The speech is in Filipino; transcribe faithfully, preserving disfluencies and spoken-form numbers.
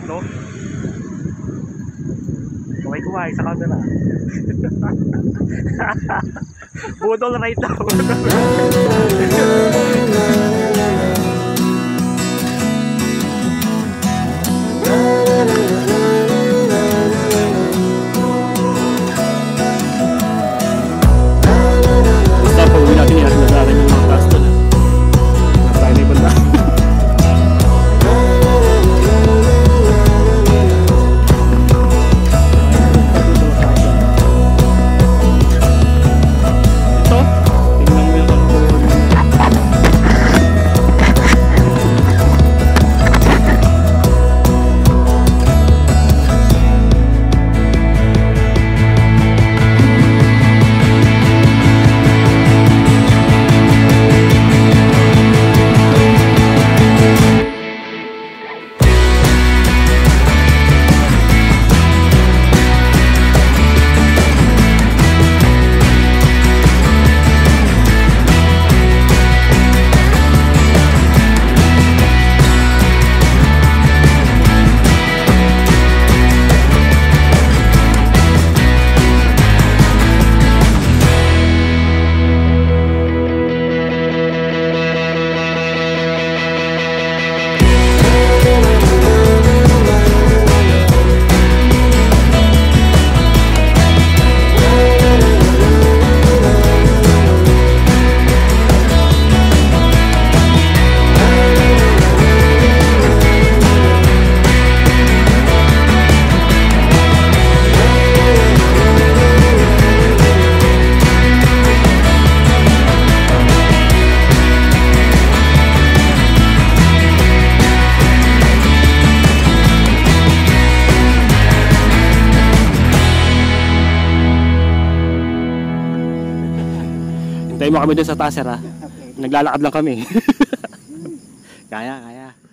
no? Kuway-kuway sa camera. Budol right now. Basta pag uwi natin yan, nag-aaral yung mga taas doon. Nasa na ibang daan. Hintayin mo kami dun sa taas, sir, ha? Naglalakad lang kami. Kaya, kaya.